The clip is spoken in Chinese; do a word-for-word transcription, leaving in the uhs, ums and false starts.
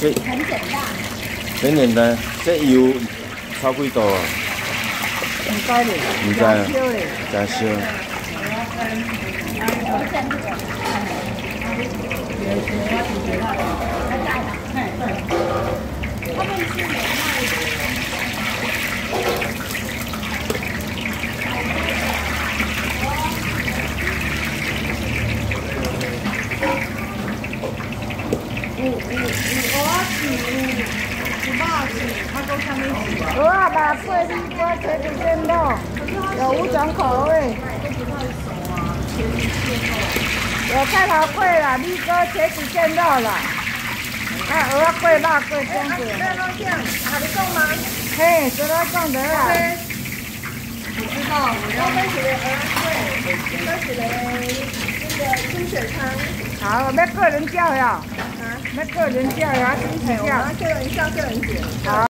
这很简单。 很简单，这油炒几度啊？ 唔知嘞， 唔知啊， 烧嘞， 真烧。 有有有蚵仔翅，有有肉翅，还有啥物翅？蚵仔肉桂米锅茄子煎肉，有五种口味。有菜头粿啦，米糕茄子煎肉啦，还有蚵仔粿、肉粿这样子。这都这样，还得送吗？嘿，这都送得啦。我知道，我要分几个蚵仔粿，分几个那个清水汤。好，要个人叫呀。啊？要个人叫呀，一起叫。个人叫，个人叫。好。